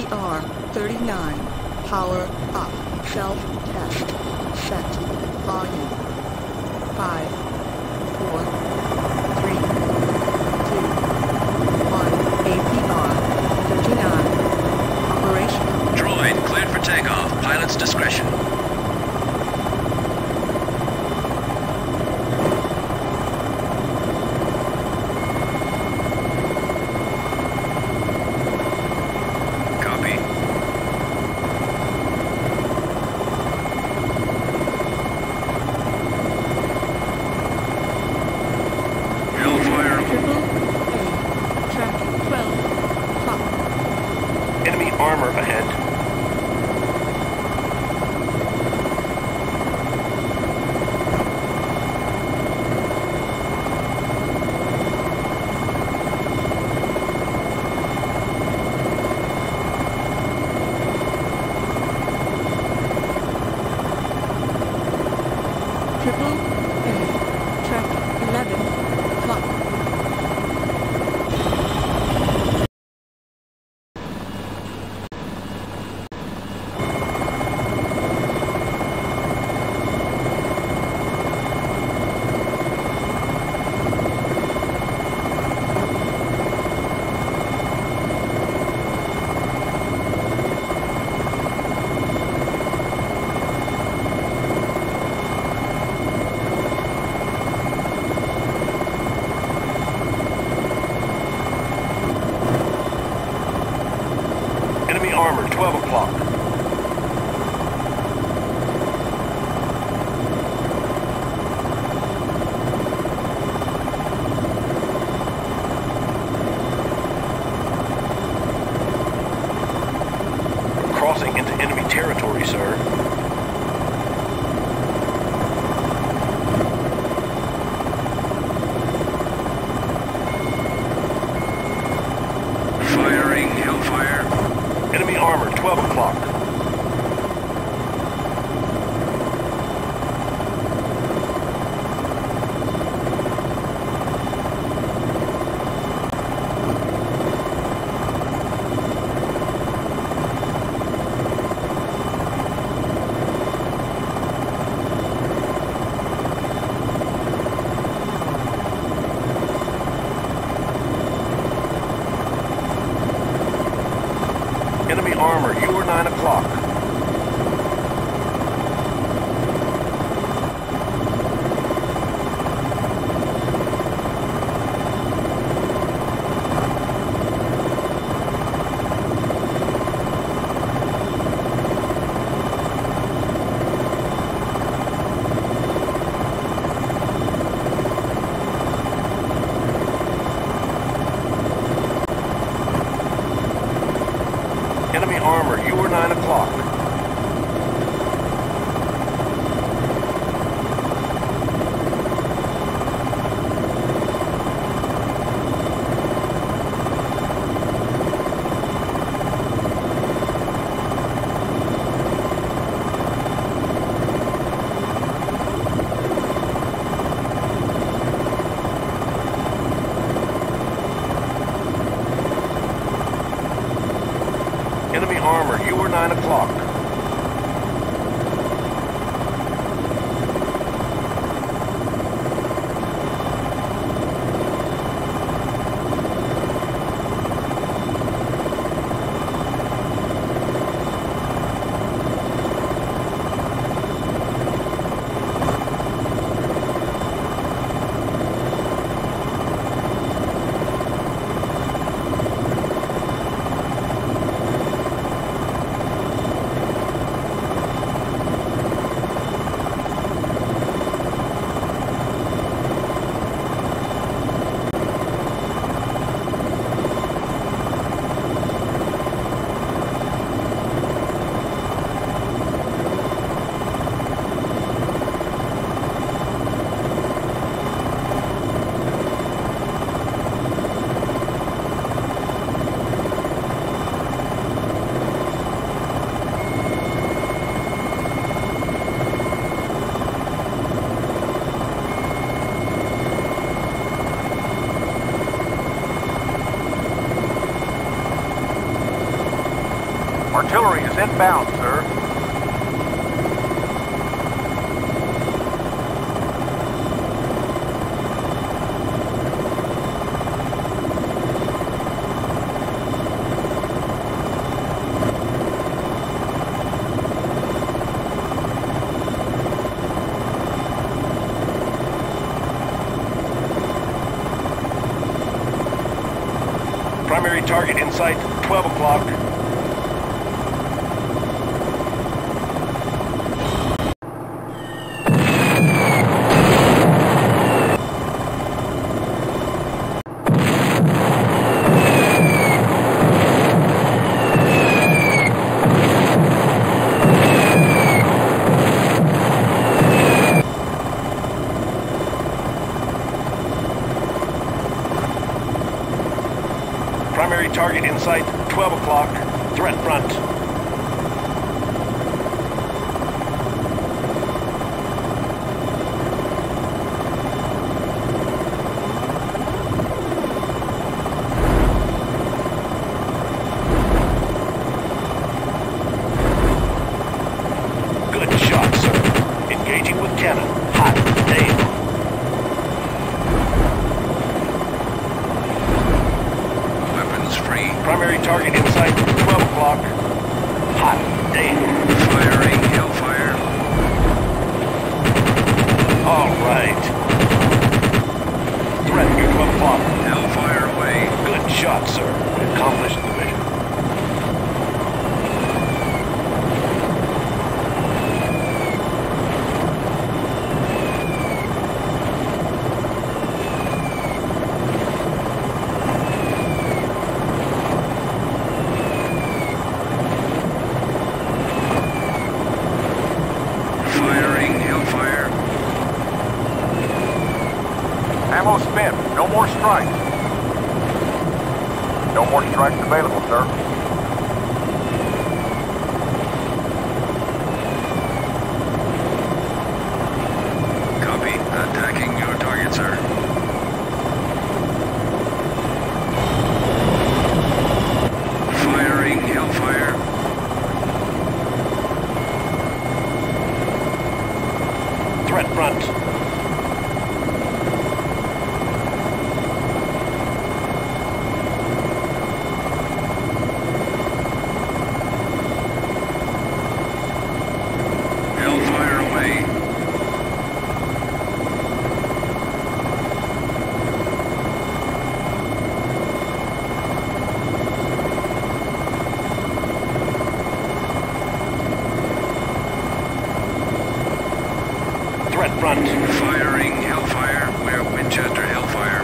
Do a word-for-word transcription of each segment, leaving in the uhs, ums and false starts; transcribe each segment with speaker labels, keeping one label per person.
Speaker 1: R thirty-nine. Power up. Self-test. Set. Volume. Five. Four. Three. Two. One. A P R thirty-nine. Operational.
Speaker 2: Droid cleared for takeoff. Pilot's discretion.
Speaker 3: twelve o'clock. We're crossing into enemy territory, sir.
Speaker 2: Firing, Hellfire.
Speaker 3: Enemy armor, twelve o'clock. Enemy armor, you are nine o'clock. Enemy armor, you are nine o'clock. Enemy armor, you are nine o'clock. Artillery is inbound, sir. Primary target in sight, twelve o'clock. Primary target in sight, twelve o'clock. Threat front. Good shot, sir. Engaging with cannon. Hot damn.
Speaker 2: Free.
Speaker 3: Primary target in sight, twelve o'clock. Hot damn.
Speaker 2: Firing Hellfire.
Speaker 3: All right. Threat near twelve o'clock.
Speaker 2: Hellfire away.
Speaker 3: Good shot, sir. We accomplished the mission. Ammo spent. No more strikes. No more strikes available, sir.
Speaker 2: Copy. Attacking your target, sir. Firing Hellfire.
Speaker 3: Threat front. Threat front.
Speaker 2: Firing Hellfire. We're Winchester Hellfire.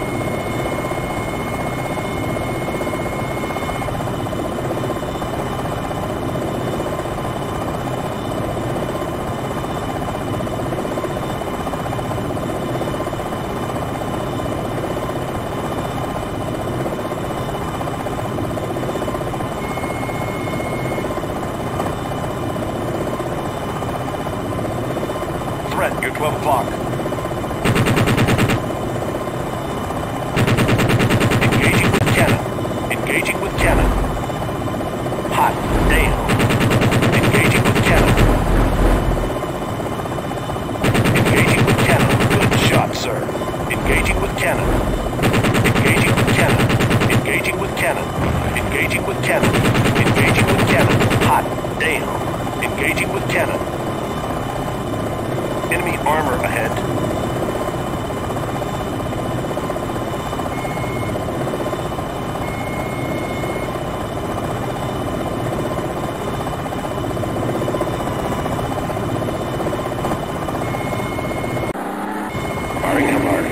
Speaker 3: Threat near twelve o'clock. Engaging with cannon. Engaging with cannon. Hot damn. Engaging with cannon. Engaging with cannon. Good shot, sir. Engaging with cannon. Engaging with cannon. Engaging with cannon. Engaging with cannon. Engaging with cannon. Hot damn. Engaging with cannon. Enemy armor ahead. Firing Hellfire.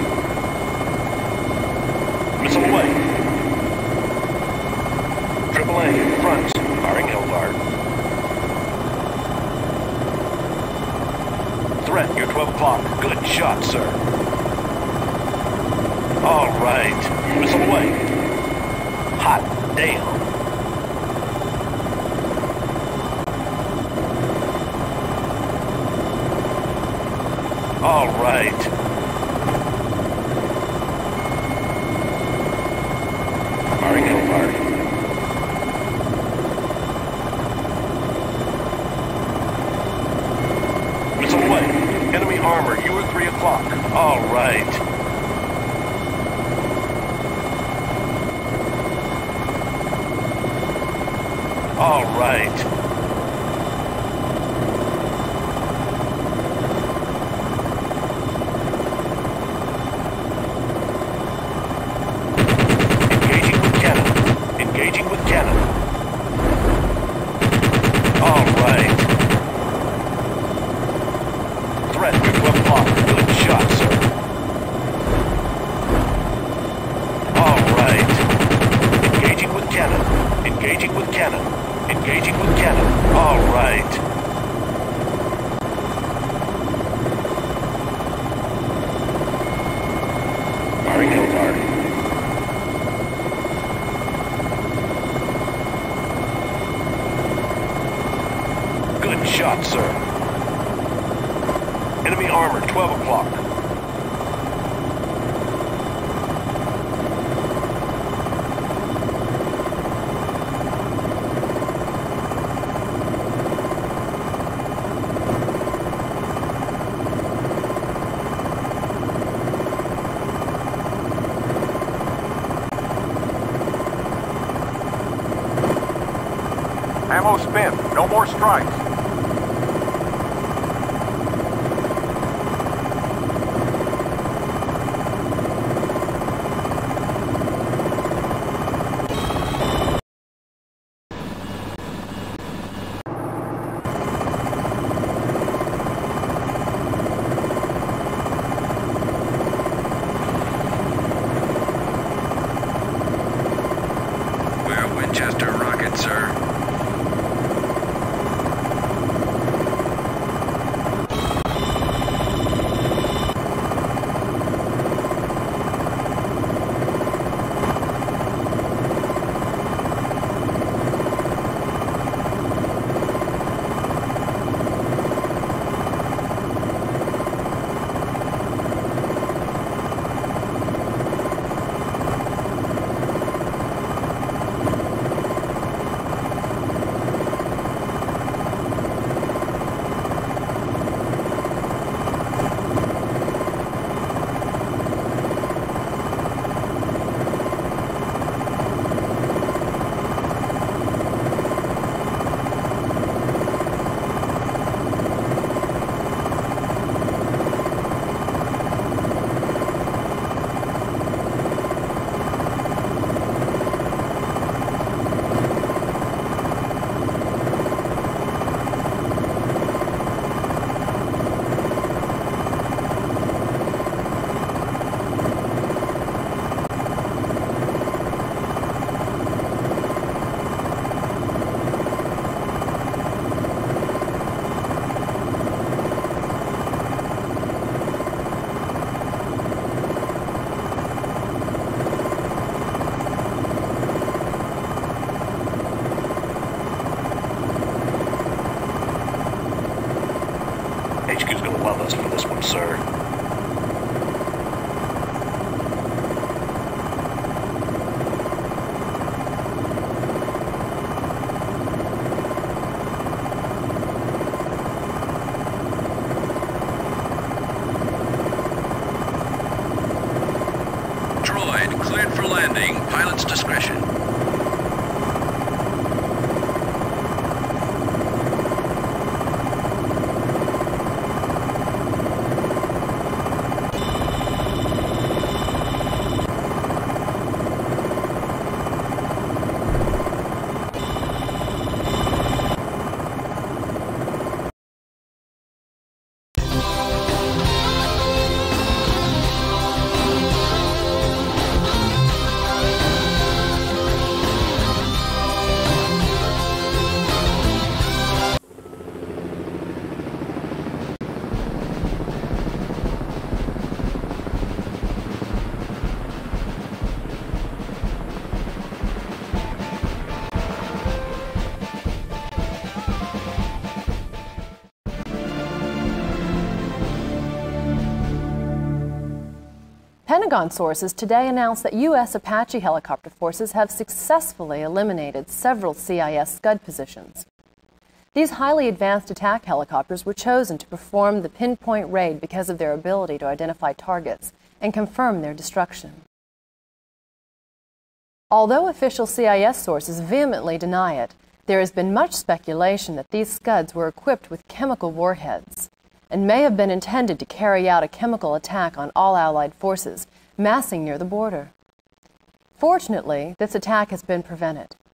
Speaker 3: Missile away. Triple A, front. Firing Hellfire. Threat near twelve o'clock. Good shot, sir. All right. Missile away. Hot damn. All right. Firing Hellfire. armor, you are three o'clock. All right. All right. Engaging with cannon. Engaging with cannon. All right. Threat to twelve o'clock. Good shot, sir. All right. Engaging with cannon. Engaging with cannon. Engaging with cannon. All right. Firing Hellguard. Good shot, sir. Enemy armor, twelve o'clock.
Speaker 4: Ammo spent. No more strikes.
Speaker 2: We're Winchester rockets, sir.
Speaker 3: H Q's gonna love us for this one, sir.
Speaker 2: Droid cleared for landing. Pilot's discretion.
Speaker 5: Pentagon sources today announced that U S Apache helicopter forces have successfully eliminated several C I S SCUD positions. These highly advanced attack helicopters were chosen to perform the pinpoint raid because of their ability to identify targets and confirm their destruction. Although official C I S sources vehemently deny it, there has been much speculation that these SCUDs were equipped with chemical warheads and may have been intended to carry out a chemical attack on all Allied forces massing near the border. Fortunately, this attack has been prevented.